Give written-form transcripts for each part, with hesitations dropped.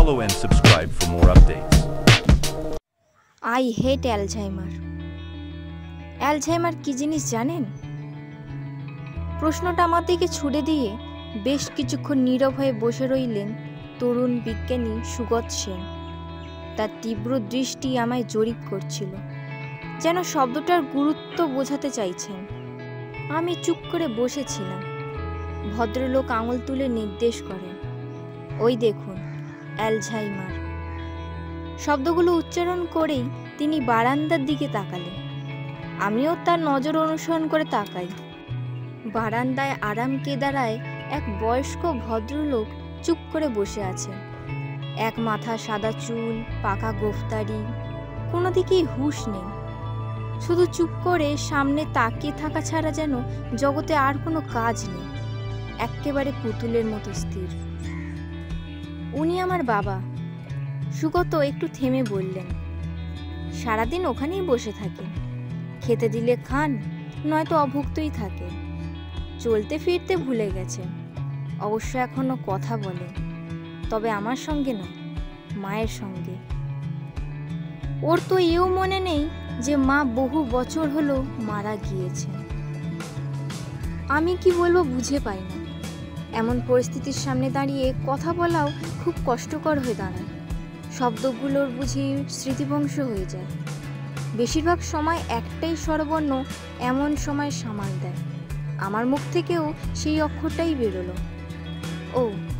Follow and subscribe for more updates. I hate Alzheimer. Alzheimer কি জিনিস জানেন? প্রশ্নটা আমার দিকে ছুড়ে দিয়ে বেশ কিছুক্ষণ নীরব হয়ে বসে রইলেন তরুণ বিজ্ঞানী সুগত সেন। তার তীব্র দৃষ্টি আমায় জরিপ করছিল, যেন শব্দটার গুরুত্ব বোঝাতে চাইছেন। আমি চুপ করে বসেছিলাম। ভদ্রলোক আঙুল তুলে নির্দেশ করেন, ওই দেখুন অ্যালঝাইমার। শব্দগুলো উচ্চারণ করেই তিনি বারান্দার দিকে তাকালেন। আমিও তার নজর অনুসরণ করে তাকাই। বারান্দায় আরাম কেদারায় এক বয়স্ক ভদ্রলোক চুপ করে বসে আছেন। এক মাথা সাদা চুল, পাকা গোফতারি, কোনো দিকেই হুঁশ নেই। শুধু চুপ করে সামনে তাকিয়ে থাকা ছাড়া যেন জগতে আর কোনো কাজ নেই। এক্কেবারে পুতুলের মতো স্থির। উনি আমার বাবা। সুগত একটু থেমে বললেন, সারাদিন ওখানেই বসে থাকেন, খেতে দিলে খান, নয়তো অভুক্তই থাকে। চলতে ফিরতে ভুলে গেছেন। অবশ্য এখনো কথা বলেন, তবে আমার সঙ্গে নয়, মায়ের সঙ্গে। ওর তো এও মনে নেই যে মা বহু বছর হলো মারা গিয়েছেন। আমি কি বলবো বুঝে পাই না। এমন পরিস্থিতির সামনে দাঁড়িয়ে কথা বলাও খুব কষ্টকর হয়ে দাঁড়ায়। শব্দগুলোর বুঝি স্মৃতিভংশ হয়ে যায়। বেশিরভাগ সময় একটাই স্বরবর্ণ এমন সময় সামাল দেয়। আমার মুখ থেকেও সেই অক্ষরটাই বেরোলো, ও।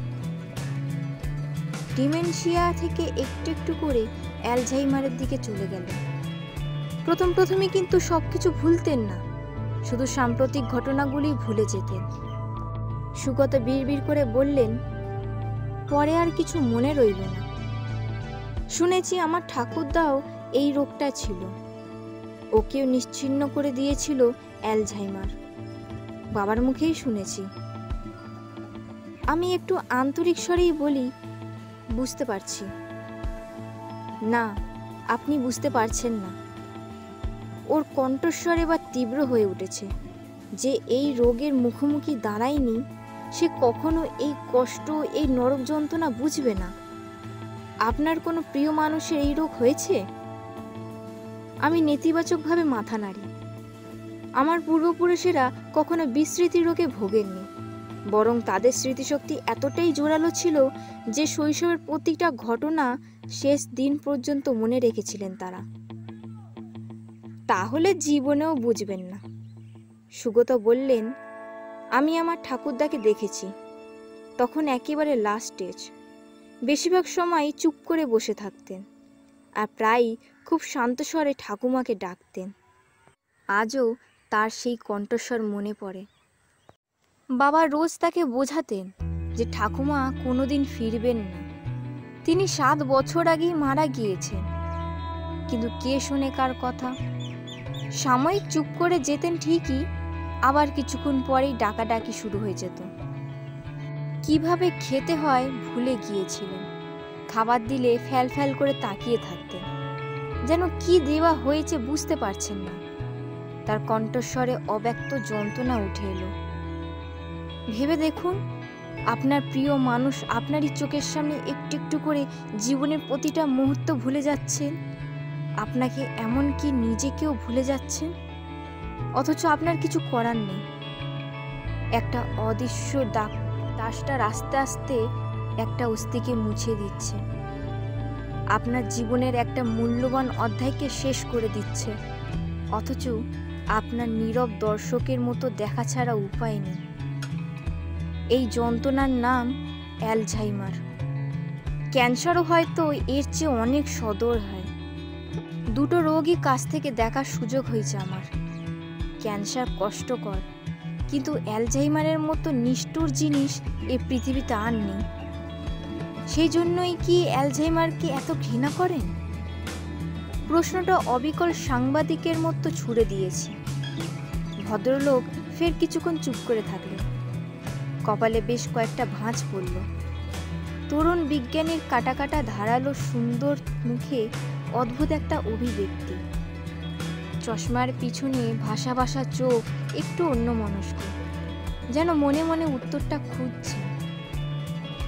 ডিমেনশিয়া থেকে একটু একটু করে অ্যালঝাইমারের দিকে চলে গেল। প্রথমে কিন্তু সবকিছু ভুলতেন না, শুধু সাম্প্রতিক ঘটনাগুলি ভুলে যেতেন। সুগত বিড়বিড় করে বললেন, পরে আর কিছু মনে রইল না। শুনেছি আমার ঠাকুরদাও এই রোগটা ছিল, ওকেও নিশ্চিহ্ন করে দিয়েছিল অ্যালঝাইমার। বাবার মুখেই শুনেছি। আমি একটু আন্তরিক স্বরেই বলি, বুঝতে পারছি। না, আপনি বুঝতে পারছেন না। ওর কণ্ঠস্বর এবার তীব্র হয়ে উঠেছে। যে এই রোগের মুখোমুখি দাঁড়ায়নি, সে কখনো এই কষ্ট, এই নরক যন্ত্রণা বুঝবে না। আপনার কোনো প্রিয় মানুষের এই রোগ হয়েছে? আমি নেতিবাচকভাবে মাথা নাড়ি। আমার পূর্বপুরুষেরা কখনো বিস্মৃতি রোগে ভোগেননি, বরং তাদের স্মৃতিশক্তি এতটাই জোরালো ছিল যে শৈশবের প্রতিটা ঘটনা শেষ দিন পর্যন্ত মনে রেখেছিলেন তারা। তাহলে জীবনেও বুঝবেন না। সুগত বললেন, আমি আমার ঠাকুরদাকে দেখেছি, তখন একেবারে লাস্ট স্টেজ। বেশিরভাগ সময় চুপ করে বসে থাকতেন, আর প্রায়ই খুব শান্ত স্বরে ঠাকুমাকে ডাকতেন। আজও তার সেই কণ্ঠস্বর মনে পড়ে। বাবা রোজ তাকে বোঝাতেন যে ঠাকুমা কোনোদিন ফিরবেন না। তিনি 7 বছর আগেই মারা গিয়েছেন। কিন্তু কে শোনে কার কথা? সাময়িক চুপ করে যেতেন ঠিকই, আবার কিছুক্ষণ পরেই ডাকাডাকি শুরু হয়ে যেত। কিভাবে খেতে হয় ভুলে গিয়েছিলেন। খাবার দিলে ফ্যাল ফ্যাল করে তাকিয়ে থাকতেন, যেন কি দেওয়া হয়েছে বুঝতে পারছেন না। তার কণ্ঠস্বরে অব্যক্ত যন্ত্রণা উঠে এলো। ভেবে দেখুন, আপনার প্রিয় মানুষ আপনারই চোখের সামনে একটু একটু করে জীবনের প্রতিটা মুহূর্ত ভুলে যাচ্ছেন। আপনাকে এমনকি নিজেকেও ভুলে যাচ্ছেন, অথচ আপনার কিছু করার নেই। একটা অদৃশ্য দাসটা আস্তে আস্তে একটা অস্থিকে মুছে দিচ্ছে। আপনার জীবনের একটা মূল্যবান অধ্যায়কে শেষ করে দিচ্ছে, অথচ আপনার নীরব দর্শকের মতো দেখা ছাড়া উপায় নেই। এই যন্ত্রণার নাম অ্যালঝাইমার। ক্যান্সারও হয়তো এর চেয়ে অনেক সদর হয়। দুটো রোগই কাছ থেকে দেখার সুযোগ হয়েছে আমার। ক্যান্সার কষ্টকর, কিন্তু অ্যালঝাইমারের মতো নিষ্ঠুর জিনিস এই পৃথিবীতে আর নেই। সেই জন্যই কি অ্যালঝাইমারকে এত ঘৃণা করেন? প্রশ্নটা অবিকল সাংবাদিকের মতো ছুড়ে দিয়েছি। ভদ্রলোক ফের কিছুক্ষণ চুপ করে থাকলেন। কপালে বেশ কয়েকটা ভাঁজ পড়ল। তরুণ বিজ্ঞানীর কাটা কাটা ধারালো সুন্দর মুখে অদ্ভুত একটা অভিব্যক্তি। চশমার পিছনে ভাসা ভাসা চোখ একটু অন্যমনস্ক, যেন মনে মনে উত্তরটা খুঁজছে।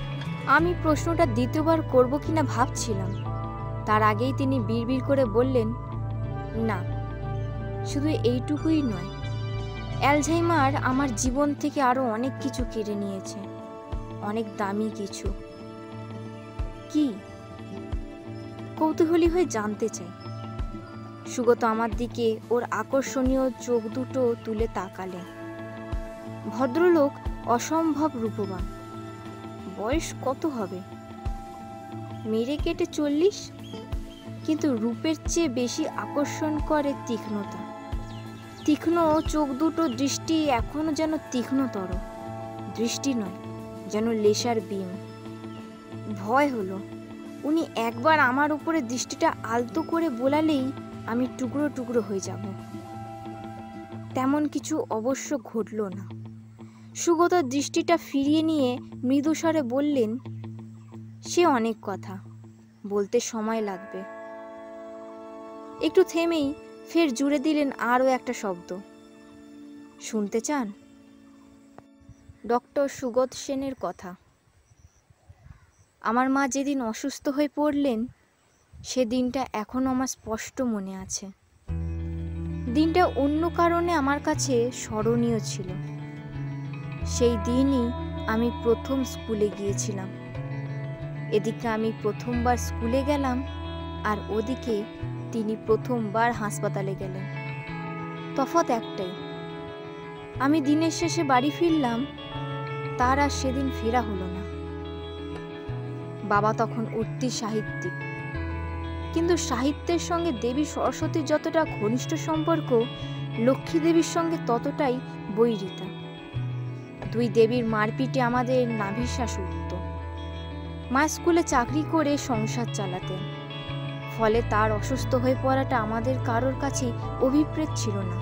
আমি প্রশ্নটা দ্বিতীয়বার করব কিনা ভাবছিলাম, তার আগেই তিনি বিড়বিড় করে বললেন, না, শুধু এইটুকুই নয়, অ্যালঝাইমার আমার জীবন থেকে আরো অনেক কিছু কেড়ে নিয়েছে, অনেক দামি কিছু। কি? কৌতূহলী হয়ে জানতে চাই। সুগত আমার দিকে ওর আকর্ষণীয় চোখ দুটো তুলে তাকালেন। ভদ্রলোক অসম্ভব রূপবান। বয়স কত হবে? মেরে কেটে 40, কিন্তু রূপের চেয়ে বেশি আকর্ষণ করে তীক্ষ্ণতা। তীক্ষ্ণ চোখ দুটো দৃষ্টি এখনো যেন তীক্ষ্ণতর, দৃষ্টি নয়, যেন লেসার বিম। ভয় হলো উনি একবার আমার উপরে দৃষ্টিটা আলতো করে বোলালেই আমি টুকরো টুকরো হয়ে যাব। তেমন কিছু অবশ্য ঘটল না। সুগত দৃষ্টিটা ফিরিয়ে নিয়ে মৃদুস্বরে বললেন, সে অনেক কথা, বলতে সময় লাগবে। একটু থেমেই ফের জুড়ে দিলেন আরও একটা শব্দ, শুনতে চান? ডক্টর সুগত সেনের কথা। আমার মা যেদিন অসুস্থ হয়ে পড়লেন, সে দিনটা এখনও আমার স্পষ্ট মনে আছে। দিনটা অন্য কারণে আমার কাছে স্মরণীয় ছিল। সেই দিনই আমি প্রথম স্কুলে গিয়েছিলাম। এদিকে আমি প্রথমবার স্কুলে গেলাম, আর ওদিকে তিনি প্রথমবার হাসপাতালে গেলেন। তফাৎ একটাই, আমি দিনের শেষে বাড়ি ফিরলাম, তার আর সেদিন ফেরা হলো না। বাবা তখন উঠতি সাহিত্যিক, কিন্তু সাহিত্যের সঙ্গে দেবী সরস্বতীর যতটা ঘনিষ্ঠ সম্পর্ক, লক্ষ্মী দেবীর সঙ্গে ততটাই বৈরিতা। দুই দেবীর মারপিটে আমাদের নাভিশ্বাস উঠত। মা স্কুলে চাকরি করে সংসার চালাতেন, ফলে তার অসুস্থ হয়ে পড়াটা আমাদের কারোর কাছেই অভিপ্রেত ছিল না।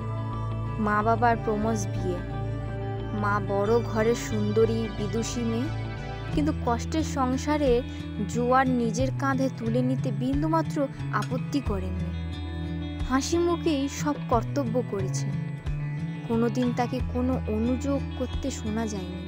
মা বাবার ক্রমশ বিয়ে, মা বড় ঘরের সুন্দরী বিদুষী মেয়ে, কিন্তু কষ্টের সংসারে জোয়ার নিজের কাঁধে তুলে নিতে বিন্দুমাত্র আপত্তি করেননি। হাসি মুখেই সব কর্তব্য করেছে, কোনোদিন তাকে কোনো অনুযোগ করতে শোনা যায়নি।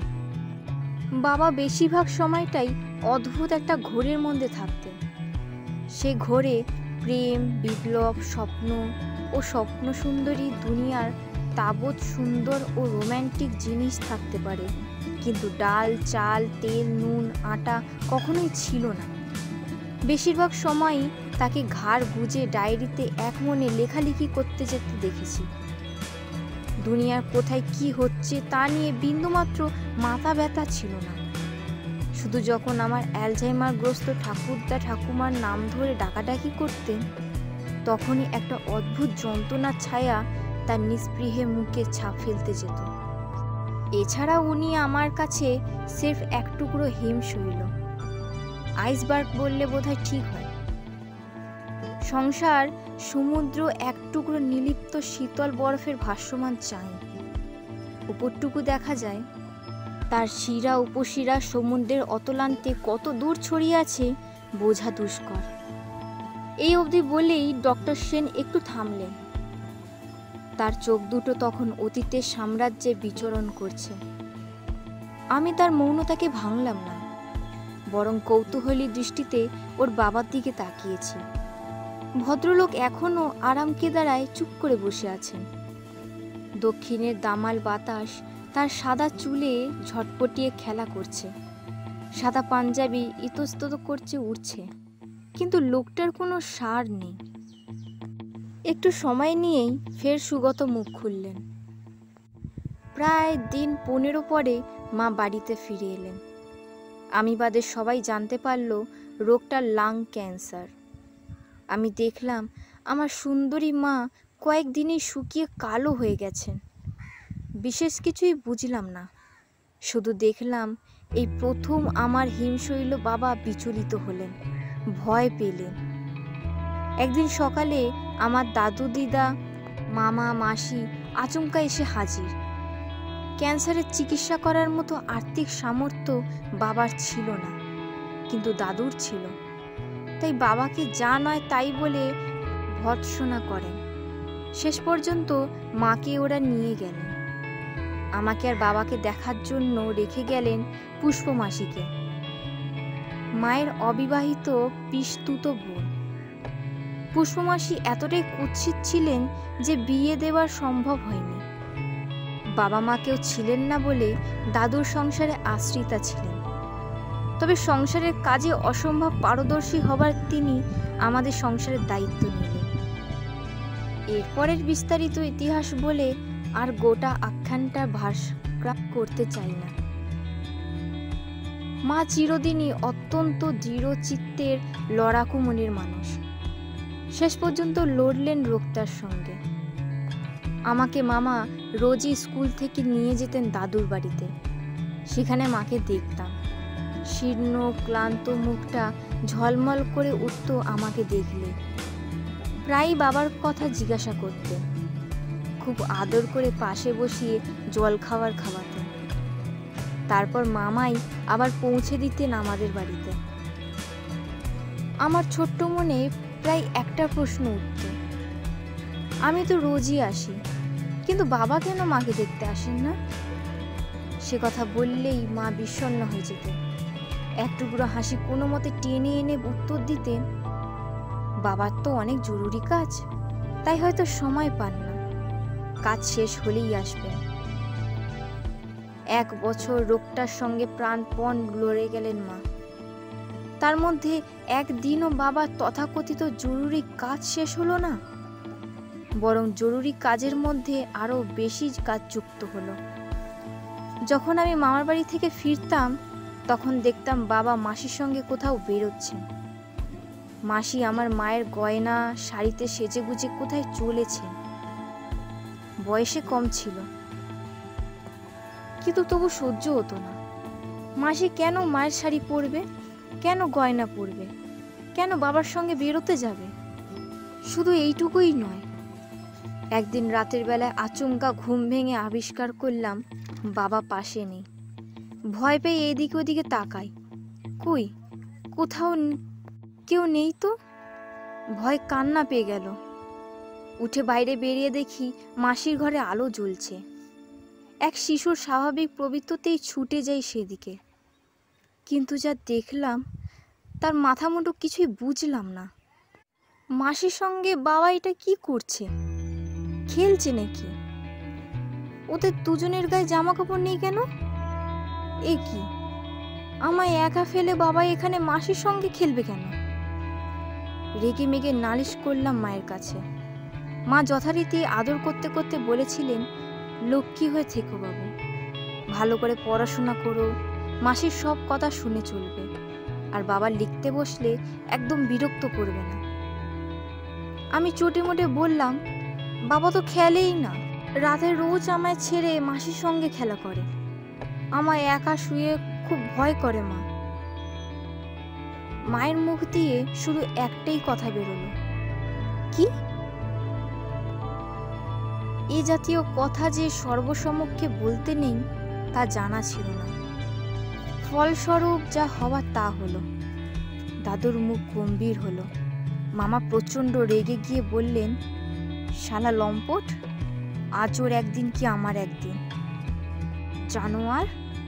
বাবা বেশিরভাগ সময়টাই অদ্ভুত একটা ঘোরের মধ্যে থাকতেন। সে ঘোরে প্রেম, বিপ্লব, স্বপ্ন ও স্বপ্ন সুন্দরী দুনিয়ার তাবৎ সুন্দর ও রোম্যান্টিক জিনিস থাকতে পারে, কিন্তু ডাল, চাল, তেল, নুন, আটা কখনোই ছিল না। বেশিরভাগ সময়ই তাকে ঘাড় গুজে ডায়েরিতে এক মনে লেখালেখি করতে যেতে দেখেছি। দুনিয়ার কোথায় কি হচ্ছে তা নিয়ে বিন্দুমাত্র মাথা ব্যথা ছিল না। শুধু যখন আমার অ্যালঝাইমারগ্রস্ত ঠাকুরদা ঠাকুমার নাম ধরে ডাকাডাকি করতেন, তখনই একটা অদ্ভুত যন্ত্রণার ছায়া তার নিস্পৃহে মুখে ছাপ ফেলতে যেত। এছাড়া উনি আমার কাছে সির্ফ এক টুকরো হিমশৈল, আইসবার্গ বললে বোধহয় ঠিক হয়। সংসার সমুদ্র এক টুকরো নিলিপ্ত শীতল বরফের ভাসমান চাই। উপরটুকু দেখা যায়, তার শিরা উপশিরা সমুদ্রের অতলান্তে কত দূর ছড়িয়ে আছে বোঝা দুষ্কর। এই অবধি বলেই ডক্টর সেন একটু থামলেন। তার চোখ দুটো তখন অতীতের সাম্রাজ্যে বিচরণ করছে। আমি তার মৌনতাকে ভাঙলাম না, বরং কৌতূহলী দৃষ্টিতে ওর বাবার দিকে তাকিয়েছি। ভদ্রলোক এখনো আরাম কেদারায় চুপ করে বসে আছেন। দক্ষিণের দামাল বাতাস তার সাদা চুলে ঝটপটিয়ে খেলা করছে, সাদা পাঞ্জাবি ইতস্তত করছে উড়ছে, কিন্তু লোকটার কোনো সার নেই। একটু সময় নিয়েই ফের সুগত মুখ খুললেন। প্রায় দিন 15 পরে মা বাড়িতে ফিরে এলেন। আমি বাদে সবাই জানতে পারল রোগটা লাং ক্যান্সার। আমি দেখলাম আমার সুন্দরী মা কয়েকদিনেই শুকিয়ে কালো হয়ে গেছেন। বিশেষ কিছুই বুঝলাম না, শুধু দেখলাম এই প্রথম আমার হিমশৈল বাবা বিচলিত হলেন, ভয় পেলেন। একদিন সকালে আমার দাদু দিদা, মামা মাসি আচমকা এসে হাজির। ক্যান্সারের চিকিৎসা করার মতো আর্থিক সামর্থ্য বাবার ছিল না, কিন্তু দাদুর ছিল। তাই বাবাকে যা নয় তাই বলে ভর্ৎসনা করেন। শেষ পর্যন্ত মাকে ওরা নিয়ে গেলেন। আমাকে আর বাবাকে দেখার জন্য রেখে গেলেন পুষ্পমাসিকে। মায়ের অবিবাহিত পিসতুতো বোন। পুষ্পমাসি এতটাই কুৎসিত ছিলেন যে বিয়ে দেওয়ার সম্ভব হয়নি। বাবা মা কেউ ছিলেন না বলে দাদুর সংসারে আশ্রিতা ছিলেন। তবে সংসারের কাজে অসম্ভব পারদর্শী হবার তিনি আমাদের সংসারের দায়িত্ব নিলেন। এরপরের বিস্তারিত ইতিহাস বলে আর গোটা আখ্যানটা ভাস্কর করতে চাই না। মা চিরদিনই অত্যন্ত দৃঢ় চিত্তের লড়াকু মনের মানুষ। শেষ পর্যন্ত লড়লেন রোগটার সঙ্গে। আমাকে মামা রোজই স্কুল থেকে নিয়ে যেতেন দাদুর বাড়িতে। সেখানে মাকে দেখতাম। শীর্ণ ক্লান্ত মুখটা ঝলমল করে উঠত আমাকে দেখলে। প্রায়ই বাবার কথা জিজ্ঞাসা করতেন। খুব আদর করে পাশে বসিয়ে জল খাওয়াতেন। তারপর মামাই আবার পৌঁছে দিতেন আমাদের বাড়িতে। আমার ছোট্ট মনে প্রায় একটা প্রশ্ন উঠত, আমি তো রোজই আসি, কিন্তু বাবা কেন মাকে দেখতে আসেন না? সে কথা বললেই মা বিষণ্ণ হয়ে যেতেন। এক টুকরো হাসি কোনো মতে টেনে এনে উত্তর দিতেন, বাবার তো অনেক জরুরি কাজ, তাই হয়তো সময় পান না, কাজ শেষ হলেই আসবেন। 1 বছর রোগটার সঙ্গে প্রাণপণ লড়ে গেলেন মা। তার মধ্যে একদিনও বাবার তথাকথিত জরুরি কাজ শেষ হলো না, বরং জরুরি কাজের মধ্যে আরো বেশি কাজ যুক্ত হলো। যখন আমি মামার বাড়ি থেকে ফিরতাম তখন দেখতাম বাবা মাসির সঙ্গে কোথাও বেরোচ্ছেন। মাসি আমার মায়ের গয়না শাড়িতে সেজেগুজে কোথায় চলেছেন। বয়সে কম ছিল, কিন্তু তবু সহ্য হতো না। মাসি কেন মায়ের শাড়ি পরবে, কেন গয়না পরবে, কেন বাবার সঙ্গে বেরোতে যাবে? শুধু এইটুকুই নয়, একদিন রাতের বেলায় আচমকা ঘুম ভেঙে আবিষ্কার করলাম বাবা পাশে নেই। ভয় পেয়ে এদিকে ওদিকে তাকাই, কই কোথাও কেউ নেই তো। ভয় কান্না পেয়ে গেল। উঠে বাইরে বেরিয়ে দেখি মাসির ঘরে আলো জ্বলছে। এক শিশুর স্বাভাবিক প্রবৃত্তিতেই ছুটে যাই সেদিকে, কিন্তু যা দেখলাম তার মাথা মুন্ডু কিছুই বুঝলাম না। মাসির সঙ্গে বাবা এটা কি করছে? খেলছে নাকি? ওদের দুজনের গায়ে জামা কাপড় নেই কেন? এ কি, আমায় একা ফেলে বাবা এখানে মাসির সঙ্গে খেলবে কেন? রেগে মেগে নালিশ করলাম মায়ের কাছে। মা যথারীতি আদর করতে করতে বলেছিলেন, লক্ষ্মী হয়ে থেকো বাবু, ভালো করে পড়াশোনা করো, মাসির সব কথা শুনে চলবে, আর বাবা লিখতে বসলে একদম বিরক্ত করবে না। আমি চটে মোটে বললাম, বাবা তো খেলেই না, রাতে রোজ আমায় ছেড়ে মাসির সঙ্গে খেলা করে, আমায় একা শুয়ে খুব ভয় করে মা। মায়ের মুখ দিয়ে শুধু একটাই কথা বেরোলো, কি? এ জাতীয় কথা যে সর্বসমক্ষে বলতে নেই তা জানা ছিল না। ফলস্বরূপ যা হওয়ার তা হলো। দাদুর মুখ গম্ভীর হলো। মামা প্রচণ্ড রেগে গিয়ে বললেন, শালা লম্পট, আজ ওর একদিন কি আমার একদিন, জানোয়ার।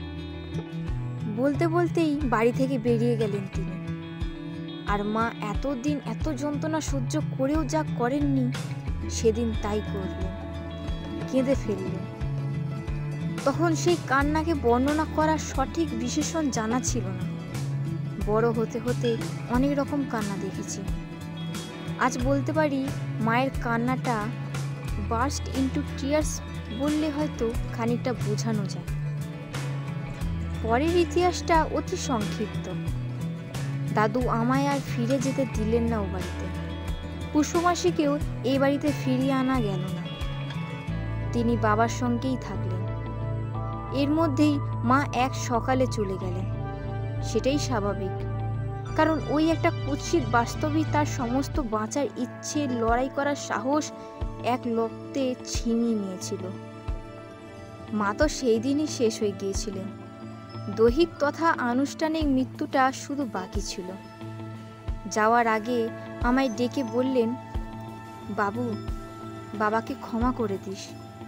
বলতে বলতেই বাড়ি থেকে বেরিয়ে গেলেন তিনি। আর মা এতদিন এত যন্ত্রণা সহ্য করেও যা করেননি, সেদিন তাই করলেন, কেঁদে ফেললেন। তখন সেই কান্নাকে বর্ণনা করার সঠিক বিশেষণ জানা ছিল না। বড় হতে হতে অনেক রকম কান্না দেখেছি। আজ বলতে পারি মায়ের কান্নাটা বার্স্ট ইনটু টিয়ার্স বললে হয়তো খানিকটা বোঝানো যায়। পরের ইতিহাসটা অতি সংক্ষিপ্ত। দাদু আমায় আর ফিরে যেতে দিলেন না ও বাড়িতে। পুষ্পমাসিকেও এই বাড়িতে ফিরিয়ে আনা গেল না। তিনি বাবার সঙ্গেই থাকলেন। এর মধ্যেই মা এক সকালে চলে গেলেন। সেটাই স্বাভাবিক, কারণ ওই একটা কুৎসিত বাস্তবই তার সমস্ত বাঁচার ইচ্ছে, লড়াই করার সাহস এক লপ্তে ছিনিয়ে নিয়েছিল। মা তো সেই দিনই শেষ হয়ে গিয়েছিলেন। দৈহিক তথা আনুষ্ঠানিক মৃত্যুটা শুধু বাকি ছিল। যাওয়ার আগে আমায় ডেকে বললেন, বাবু, বাবাকে ক্ষমা করে দিস।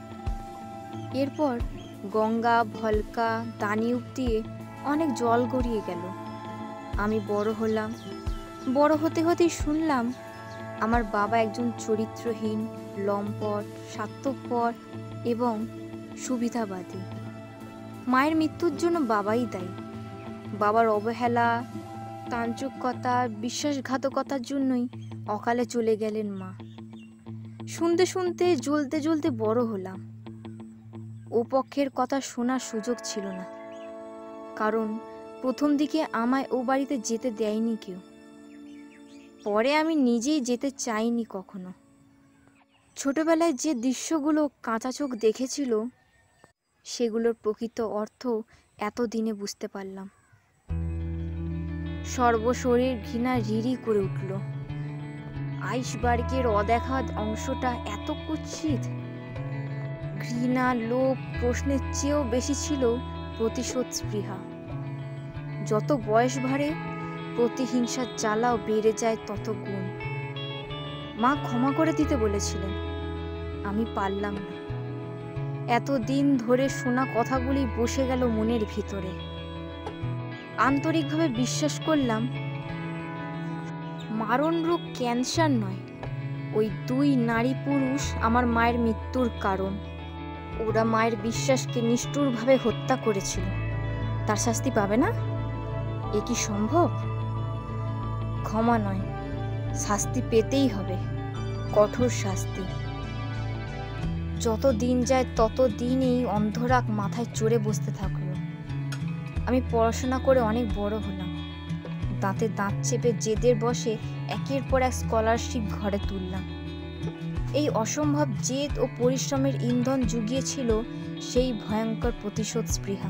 এরপর গঙ্গা, ভলকা, দানিউব দিয়ে অনেক জল গড়িয়ে গেল। আমি বড় হলাম। বড় হতে হতেই শুনলাম আমার বাবা একজন চরিত্রহীন, লম্পট, স্বার্থপর এবং সুবিধাবাদী। মায়ের মৃত্যুর জন্য বাবাই দায়ী। বাবার অবহেলা, তান্ত্রিকতা, বিশ্বাসঘাতকতার জন্যই অকালে চলে গেলেন মা। শুনতে শুনতে জ্বলতে জ্বলতে বড় হলাম। ও পক্ষের কথা শোনার সুযোগ ছিল না, কারণ প্রথম দিকে আমায় ও বাড়িতে যেতে দেয়নি কেউ। পরে আমি নিজেই যেতে চাইনি কখনো। ছোটবেলায় যে দৃশ্যগুলো কাঁচা চোখ দেখেছিল, সেগুলোর প্রকৃত অর্থ এতদিনে বুঝতে পারলাম। সর্বশরীর ঘৃণা রিরি করে উঠল। আইসবার্গের অদেখা অংশটা এত কুৎসিত। ঘৃণা, লোভ, প্রশ্নের চেয়েও বেশি ছিল প্রতিশোধ স্পৃহা। যত বয়স বাড়ে, প্রতিহিংসার জ্বালাও বেড়ে যায় তত গুণ। মা ক্ষমা করে দিতে বলেছিলেন, আমি পারলাম না। এতদিন ধরে শোনা কথাগুলি বসে গেল মনের ভিতরে। আন্তরিকভাবে বিশ্বাস করলাম মারণ রোগ ক্যান্সার নয়, ওই দুই নারী পুরুষ আমার মায়ের মৃত্যুর কারণ। ওরা মায়ের বিশ্বাসকে নিষ্ঠুরভাবে হত্যা করেছিল। তার শাস্তি পাবে না? এ কি সম্ভব? ক্ষমা নয়, শাস্তি পেতেই হবে, কঠোর শাস্তি। যত দিন যায় তত দিন এই অন্ধরাগ মাথায় চড়ে বসতে থাকলো। আমি পড়াশোনা করে অনেক বড় হলাম। দাঁতে দাঁত চেপে জেদের বসে একের পর এক স্কলারশিপ ঘরে তুললাম। এই অসম্ভব জেদ ও পরিশ্রমের ইন্ধন জুগিয়েছিল সেই ভয়ঙ্কর প্রতিশোধ স্পৃহা।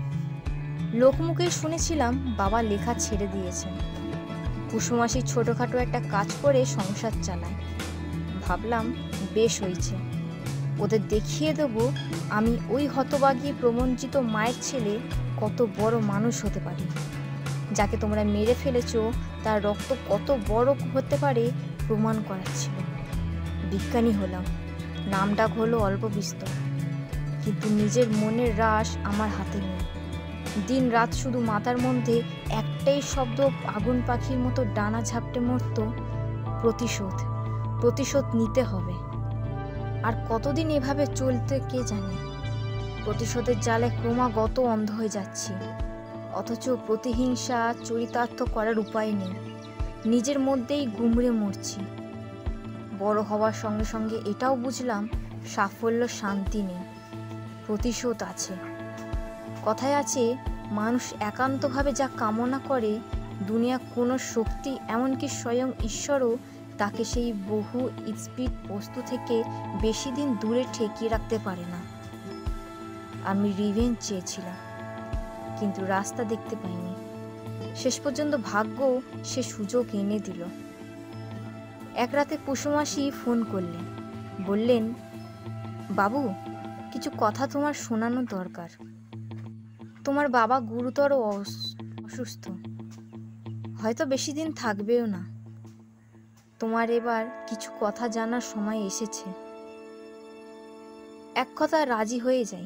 লোকমুখে শুনেছিলাম বাবা লেখা ছেড়ে দিয়েছেন। কুসুমাসি ছোটখাটো একটা কাজ করে সংসার চালায়। ভাবলাম বেশ হয়েছে, ওদের দেখিয়ে দেব আমি ওই হতভাগী প্রবঞ্চিত মায়ের ছেলে কত বড় মানুষ হতে পারি। যাকে তোমরা মেরে ফেলেছ তার রক্ত কত বড় হতে পারে প্রমাণ করার ছিল। বিজ্ঞানী হলাম, নামডাক হলো অল্প বিস্তর, কিন্তু নিজের মনের রাশ আমার হাতে নেই। দিন রাত শুধু মাথার মধ্যে একটাই শব্দ আগুন পাখির মতো ডানা ঝাপটে মরত, প্রতিশোধ, প্রতিশোধ নিতে হবে। আর কতদিন এভাবে চলতে কে জানে। প্রতিশোধের জালে ক্রমাগত অন্ধ হয়ে যাচ্ছি, অথচ প্রতিহিংসা চরিতার্থ করার উপায় নেই। নিজের মধ্যেই গুমড়ে মরছি। বড় হওয়ার সঙ্গে সঙ্গে এটাও বুঝলাম সাফল্য শান্তি নেই, প্রতিশোধ আছে। কথায় আছে, মানুষ একান্তভাবে যা কামনা করে, দুনিয়া কোনো শক্তি, এমনকি স্বয়ং ঈশ্বরও তাকে সেই বহু স্পিড বস্তু থেকে বেশি দিন দূরে ঠেকিয়ে রাখতে পারে না। আমি রিভেঞ্জ চেয়েছিলাম, কিন্তু রাস্তা দেখতে পাইনি। শেষ পর্যন্ত ভাগ্য সে সুযোগ এনে দিল। এক রাতে কুসুমাসি ফোন করলেন, বললেন, বাবু, কিছু কথা তোমার শোনানো দরকার। তোমার বাবা গুরুতর অসুস্থ, হয়তো বেশি দিন থাকবেও না। তোমার এবার কিছু কথা জানার সময় এসেছে। এক কথা রাজি হয়ে যাই।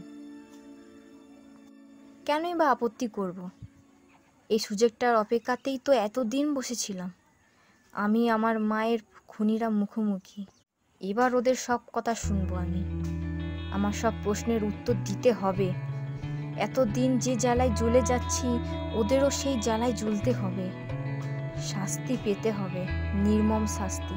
কেনই বা আপত্তি করব? এই সুযোগটার অপেক্ষাতেই তো এতদিন বসেছিলাম। আমি আমার মায়ের খুনিরা মুখোমুখি। এবার ওদের সব কথা শুনবো আমি। আমার সব প্রশ্নের উত্তর দিতে হবে। এতদিন যে জ্বালায় জ্বলে যাচ্ছি, ওদেরও সেই জ্বালায় জ্বলতে হবে। শাস্তি পেতে হবে, নির্মম শাস্তি।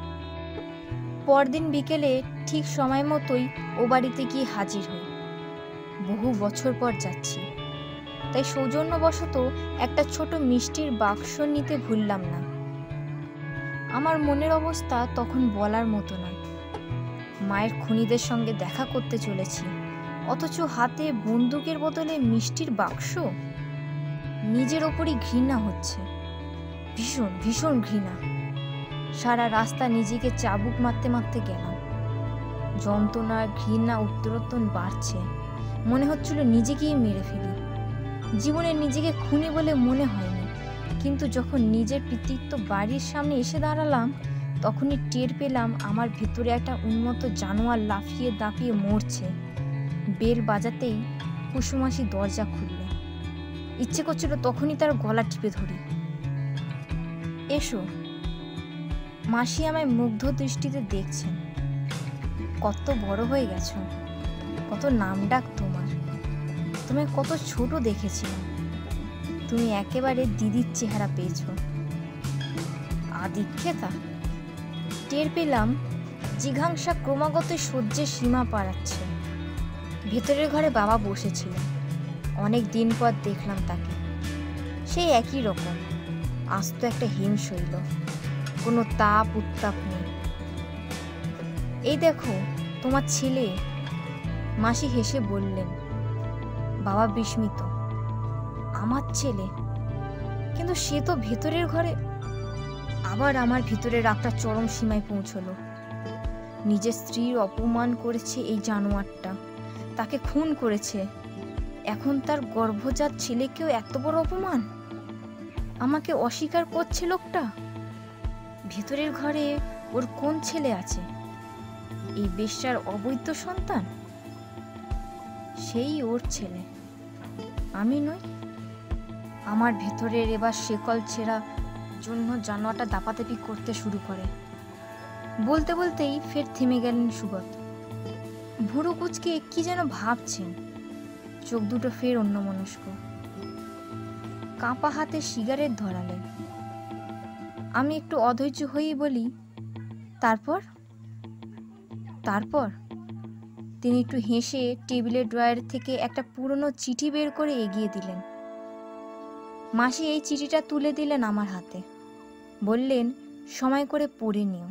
পরদিন বিকেলে ঠিক সময় মতোই ও বাড়িতে গিয়ে হাজির হই। বহু বছর পর যাচ্ছি, তাই সৌজন্যবশত একটা ছোট মিষ্টির বাক্স নিতে ভুললাম না। আমার মনের অবস্থা তখন বলার মতো না। মায়ের খুনিদের সঙ্গে দেখা করতে চলেছি, অথচ হাতে বন্দুকের বদলে মিষ্টির বাক্স। নিজের ওপরই ঘৃণা হচ্ছে, ভীষণ ভীষণ ঘৃণা। সারা রাস্তা নিজেকে চাবুক মারতে মারতে গেলাম। যন্ত্রণা, ঘৃণা উত্তরোত্তর বাড়ছে। মনে হচ্ছিল নিজেকেই মেরে ফেলি। জীবনে নিজেকে খুনি বলে মনে হয়নি, কিন্তু যখন নিজের পিতৃত্ব বাড়ির সামনে এসে দাঁড়ালাম, তখনই টের পেলাম আমার ভিতরে একটা উন্মত্ত জানোয়ার লাফিয়ে দাপিয়ে মরছে। বেল বাজাতেই কুসুমাসি দরজা খুললেন। ইচ্ছে করছিল তখনই তার গলা টিপে ধরি, এসো। মাসি আমায় মুগ্ধ দৃষ্টিতে দেখছেন। কত বড় হয়ে গেছো, কত নামডাক তোমার। তোমায় কত ছোট দেখেছিলাম, তুমি একেবারে দিদির চেহারা পেয়েছো। আদিক্ষেতা। টের পেলাম জিঘাংসা ক্রমাগত সহ্যের সীমা পারাচ্ছে। ভেতরের ঘরে বাবা বসেছিলেন। অনেক দিন পর দেখলাম তাকে। সেই একই রকম, আস্ত একটা হিমশৈল, কোনো তাপ উত্তাপ নেই। এই দেখো তোমার ছেলে। মাসি হেসে বললেন। বাবা বিস্মিত। আমার ছেলে? কিন্তু সে তো ভেতরের ঘরে। আবার আমার ভিতরে রাগটা চরম সীমায় পৌঁছলো। নিজের স্ত্রীর অপমান করেছে এই জানোয়ারটা, তাকে খুন করেছে। এখন তার গর্ভজাত ছেলেকেও এত বড় অপমান। আমাকে অস্বীকার করছে লোকটা। ভেতরের ঘরে ওর কোন ছেলে আছে? এই বেশ্যার অবৈধ সন্তান? সেই ওর ছেলে, আমি নই। আমার ভেতরের এবার শেকল ছেঁড়া জন্য জানোয়ারটা দাপাদাপি করতে শুরু করে। বলতে বলতেই ফের থেমে গেলেন সুগত। ভুরু কুচকে কি যেন ভাবছেন, চোখ দুটো ফের অন্যমনস্ক। কাঁপা হাতে সিগারেট ধরালেন। আমি একটু অধৈর্য হয়েই বলি, তারপর? তারপর তিনি একটু হেসে টেবিলের ড্রয়ার থেকে একটা পুরনো চিঠি বের করে এগিয়ে দিলেন। মাসি এই চিঠিটা তুলে দিলেন আমার হাতে। বললেন, সময় করে পড়ে নিও।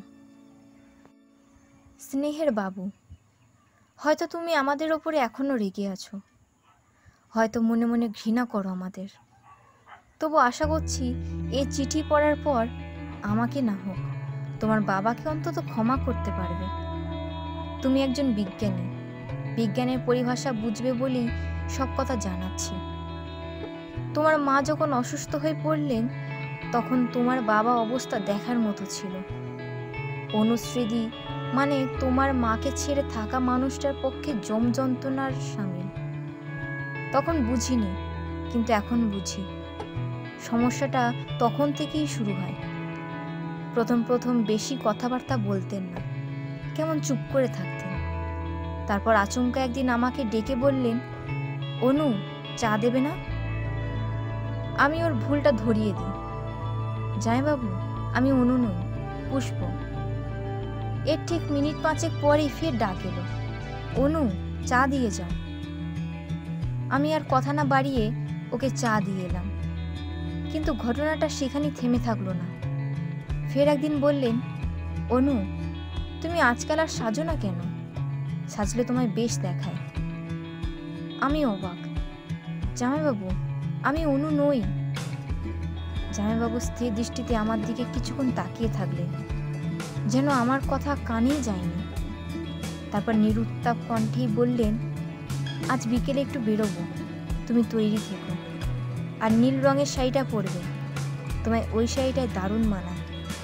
স্নেহের বাবু, হয়তো তুমি আমাদের ওপরে এখনো রেগে আছো, হয়তো মনে মনে ঘৃণা করো আমাদের। তবু আশা করছি এই চিঠি পড়ার পর আমাকে না হোক তোমার বাবাকে অন্তত ক্ষমা করতে পারবে। তুমি একজন বিজ্ঞানী, বিজ্ঞানের পরিভাষা বুঝবে বলেই সব কথা জানাচ্ছি। তোমার মা যখন অসুস্থ হয়ে পড়লেন, তখন তোমার বাবা অবস্থা দেখার মতো ছিল। অনুশ্রীদি মানে তোমার মাকে ছেড়ে থাকা মানুষটার পক্ষে যমযন্ত্রণার সামিল। তখন বুঝিনি, কিন্তু এখন বুঝি। সমস্যাটা তখন থেকেই শুরু হয়। প্রথম প্রথম বেশি কথাবার্তা বলতেন না, কেমন চুপ করে থাকতেন। তারপর আচমকা একদিন আমাকে ডেকে বললেন, অনু, চা দেবে না? আমি ওর ভুলটা ধরিয়ে দিই। জামাইবাবু, আমি অনু নই, পুষ্প। এর ঠিক মিনিট পাঁচেক পরেই ফের ডাক এলো, অনু, চা দিয়ে যাও। আমি আর কথা না বাড়িয়ে ওকে চা দিয়ে এলাম। কিন্তু ঘটনাটা সেখানেই থেমে থাকলো না। ফের একদিন বললেন, অনু, তুমি আজকাল আর সাজো না কেন? সাজলে তোমায় বেশ দেখায়। আমি অবাক। জামাইবাবু, আমি অনু নই। জামাইবাবু স্থির দৃষ্টিতে আমার দিকে কিছুক্ষণ তাকিয়ে থাকলেন, যেন আমার কথা কানেই যায়নি। তারপর নিরুত্তাপ কণ্ঠেই বললেন, আজ বিকেলে একটু বেরোবো, তুমি তৈরি থেকো। আর নীল রঙের শাড়িটা পরবে, তোমায় ওই শাড়িটায় দারুণ মানায়।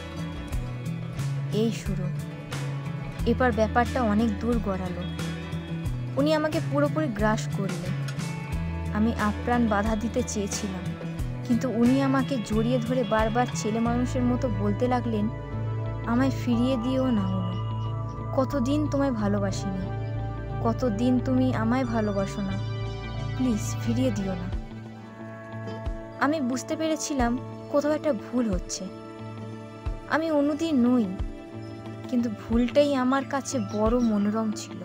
এই শুরু। এবার ব্যাপারটা অনেক দূর গড়ালো। উনি আমাকে পুরোপুরি গ্রাস করলেন। আমি আপ্রাণ বাধা দিতে চেয়েছিলাম, কিন্তু উনি আমাকে জড়িয়ে ধরে বারবার ছেলে মানুষের মতো বলতে লাগলেন, আমায় ফিরিয়ে দিও না অনু। কতদিন তোমায় ভালোবাসিনি, কতদিন তুমি আমায় ভালোবাসো না, প্লিজ ফিরিয়ে দিও না। আমি বুঝতে পেরেছিলাম কোথাও একটা ভুল হচ্ছে। আমি অনুদি নই, কিন্তু ভুলটাই আমার কাছে বড় মনোরম ছিল।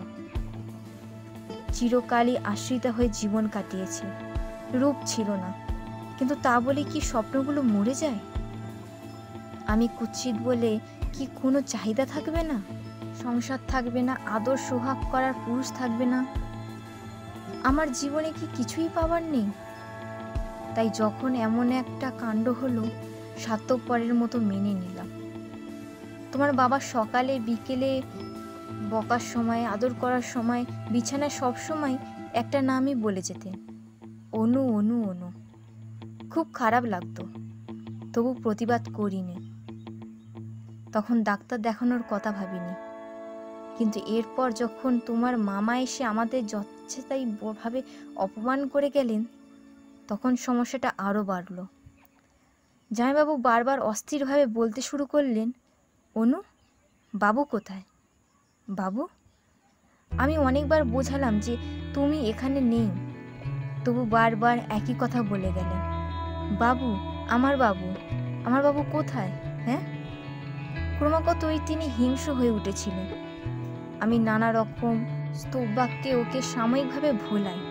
চিরকালই আশ্রিতা হয়ে জীবন কাটিয়েছি। রূপ ছিল না, কিন্তু তা বলে কি স্বপ্নগুলো মরে যায়? আমি কুৎসিত বলে কি কোনো চাহিদা থাকবে না? সংসার থাকবে না? আদর সোহাগ করার পুরুষ থাকবে না? আমার জীবনে কি কিছুই পাবার নেই? তাই যখন এমন একটা কাণ্ড হলো, স্বার্থপরের মতো মেনে নিলাম। তোমার বাবা সকালে বিকেলে বকার সময়, আদর করার সময়, বিছানায় সব সময় একটা নামই বলে যেতেন, অনু অনু অনু। খুব খারাপ লাগতো, তবু প্রতিবাদ করিনি। তখন ডাক্তার দেখানোর কথা ভাবিনি। কিন্তু এরপর যখন তোমার মামা এসে আমাদের যচ্ছেতাই ভাবে অপমান করে গেলেন, তখন সমস্যাটা আরও বাড়ল। জামাইবাবু বারবার অস্থিরভাবে বলতে শুরু করলেন, অনু, বাবু কোথায়? বাবু? আমি অনেকবার বোঝালাম যে তুমি এখানে নেই, তবু বারবার একই কথা বলে গেলেন, বাবু, আমার বাবু, আমার বাবু কোথায়? হ্যাঁ? ক্রমাগতই তিনি হিংস্র হয়ে উঠেছিলেন। আমি নানা রকম স্তববাক্যে ওকে সাময়িকভাবে ভোলাই।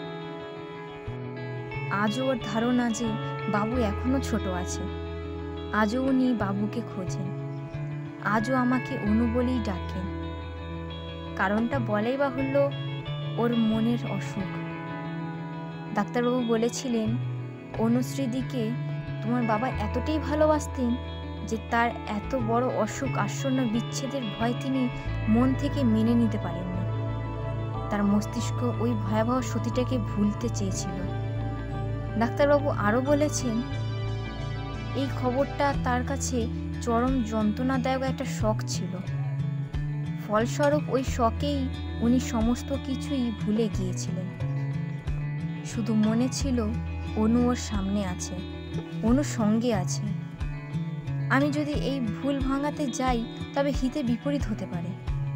আজও ওর ধারণা যে বাবু এখনো ছোট আছে। আজও উনি বাবুকে খোঁজেন। আজও আমাকে অনু বলেই ডাকেন। কারণটা বলাই বাহুল্য, ওর মনের অসুখ। ডাক্তারবাবু বলেছিলেন, অনুশ্রীদিকে তোমার বাবা এতটাই ভালোবাসতেন যে তার এত বড় অসুখ আসন্ন বিচ্ছেদের ভয় তিনি মন থেকে মেনে নিতে পারেননি। তার মস্তিষ্ক ওই ভয়াবহ সতীটাকে ভুলতে চেয়েছিল। ডাক্তারবাবু আরও বলেছেন, এই খবরটা তার কাছে চরম যন্ত্রণাদায়ক একটা শক ছিল। ফলস্বরূপ ওই শকেই উনি সমস্ত কিছুই ভুলে গিয়েছিলেন। শুধু মনে ছিল অনু ওর সামনে আছে, অনু সঙ্গে আছে। আমি যদি এই ভুল ভাঙাতে যাই তবে হিতে বিপরীত হতে পারে।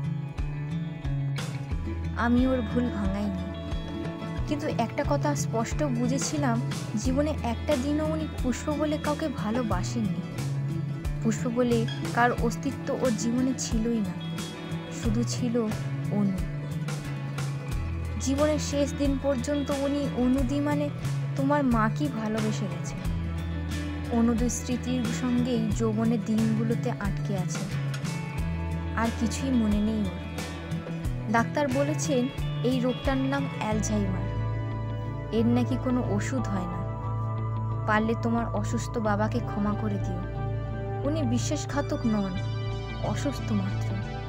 আমি ওর ভুল ভাঙাইনি, কিন্তু একটা কথা স্পষ্ট বুঝেছিলাম, জীবনে একটা দিনও উনি পুষ্প বলে কাউকে ভালোবাসেননি। পুষ্প বলে কার অস্তিত্ব ওর জীবনে ছিলই না, শুধু ছিল অনু। জীবনের শেষ দিন পর্যন্ত উনি অনুদি মানে তোমার মাকেই ভালোবেসে গেছে। অনুদের স্মৃতির সঙ্গেই যৌবনের দিনগুলোতে আটকে আছে, আর কিছুই মনে নেই ওর। ডাক্তার বলেছেন এই রোগটার নাম অ্যালঝাইমার। এর নাকি কোনো ওষুধ হয় না। পারলে তোমার অসুস্থ বাবাকে ক্ষমা করে দিও। উনি বিশ্বাসঘাতক নন, অসুস্থ মাত্র।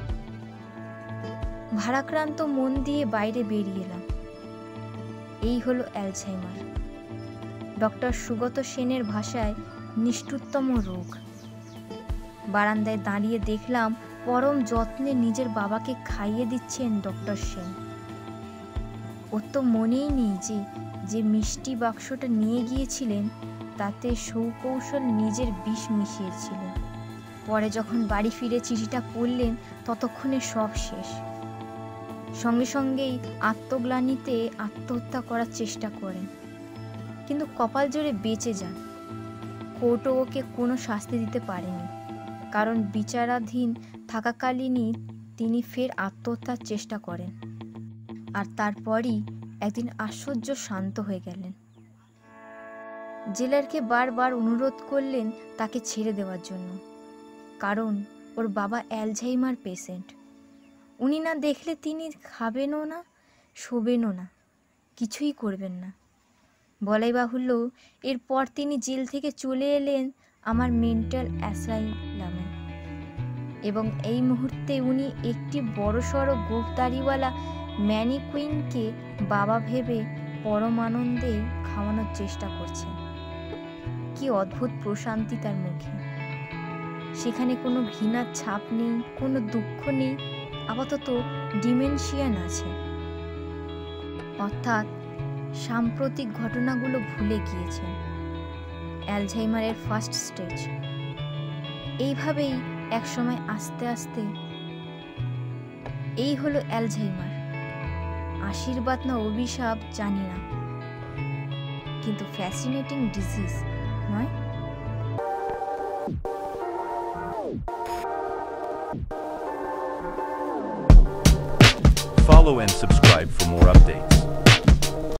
ভারাক্রান্ত মন দিয়ে বাইরে বেরিয়ে এলাম। এই হলো অ্যালঝাইমার। ডক্টর সুগত সেনের ভাষায় নিষ্ঠুরতম রোগ। বারান্দায় দাঁড়িয়ে দেখলাম পরম যত্নে নিজের বাবাকে খাইয়ে দিচ্ছেন ডক্টর সেন। ওর তো মনেই নেই যে মিষ্টি বাক্সটা নিয়ে গিয়েছিলেন তাতে সুকৌশল নিজের বিষ মিশিয়েছিলেন। পরে যখন বাড়ি ফিরে চিঠিটা পড়লেন ততক্ষণে সব শেষ। সঙ্গে সঙ্গেই আত্মগ্লানিতে আত্মহত্যা করার চেষ্টা করেন, কিন্তু কপাল জোরে বেঁচে যান। কোর্টও ওকে কোনো শাস্তি দিতে পারেনি, কারণ বিচারাধীন থাকাকালীনই তিনি ফের আত্মহত্যার চেষ্টা করেন। আর তারপরই একদিন আশ্চর্য শান্ত হয়ে গেলেন। জেলারকে বারবার অনুরোধ করলেন তাকে ছেড়ে দেওয়ার জন্য, কারণ ওর বাবা অ্যালঝাইমার পেশেন্ট। উনি না দেখলে তিনি খাবেনও না, শোবেনও না, কিছুই করবেন না। বলাই বাহুল্য, এরপর তিনি জেল থেকে চলে এলেন আমার মেন্টাল অ্যাসাইলামে, এবং এই মুহূর্তে উনি একটি বড়সড় গোঁফদাড়িওয়ালা ম্যানিকুইনকে বাবা ভেবে পরমানন্দে খাওয়ানোর চেষ্টা করছেন। কি অদ্ভুত প্রশান্তি তার মুখে। সেখানে কোনো ঘৃণার ছাপ নেই, কোনো দুঃখ নেই, আপাতত ডিমেনশিয়ান আছে, অর্থাৎ সাম্প্রতিক ঘটনাগুলো ভুলে গিয়েছেন। অ্যালঝাইমারের ফার্স্ট স্টেজ। এইভাবেই একসময় আস্তে আস্তে এই হলো অ্যালঝাইমার। আশীর্বাদ না অভিশাপ জানি না, কিন্তু ফ্যাসিনেটিং ডিজিজ নয়? Follow and subscribe for more updates.